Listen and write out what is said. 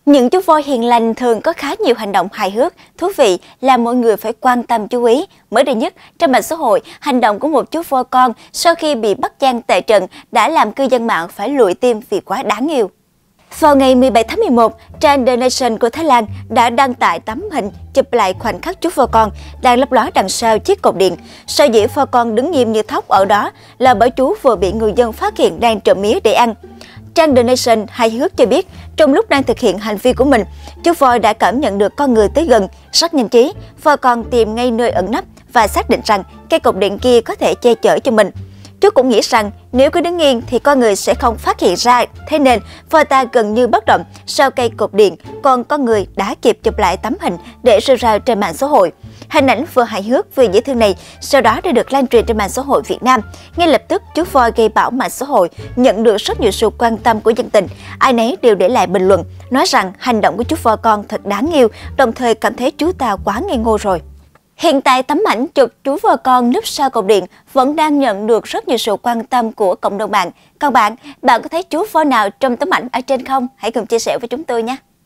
Những chú voi hiền lành thường có khá nhiều hành động hài hước, thú vị làm mọi người phải quan tâm chú ý. Mới đây nhất, trên mạng xã hội, hành động của một chú voi con sau khi bị bắt giam tại trận đã làm cư dân mạng phải lụi tim vì quá đáng yêu. Vào ngày 17 tháng 11, trang The Nation của Thái Lan đã đăng tải tấm hình chụp lại khoảnh khắc chú voi con đang lấp ló đằng sau chiếc cột điện. Sở dĩ voi con đứng nghiêm như thóc ở đó là bởi chú vừa bị người dân phát hiện đang trộm mía để ăn. Trang The Nation hài hước cho biết, trong lúc đang thực hiện hành vi của mình, chú voi đã cảm nhận được con người tới gần, rất nhanh trí, voi con tìm ngay nơi ẩn nấp và xác định rằng cây cột điện kia có thể che chở cho mình. Chú cũng nghĩ rằng nếu cứ đứng yên thì con người sẽ không phát hiện ra, thế nên voi ta gần như bất động sau cây cột điện, còn con người đã kịp chụp lại tấm hình để rêu rao trên mạng xã hội. Hình ảnh vừa hài hước vừa dễ thương này sau đó đã được lan truyền trên mạng xã hội Việt Nam. Ngay lập tức, chú voi gây bão mạng xã hội nhận được rất nhiều sự quan tâm của dân tình. Ai nấy đều để lại bình luận, nói rằng hành động của chú voi con thật đáng yêu, đồng thời cảm thấy chú ta quá ngây ngô rồi. Hiện tại, tấm ảnh chụp chú voi con núp sau cột điện vẫn đang nhận được rất nhiều sự quan tâm của cộng đồng mạng. Còn bạn có thấy chú voi nào trong tấm ảnh ở trên không? Hãy cùng chia sẻ với chúng tôi nhé!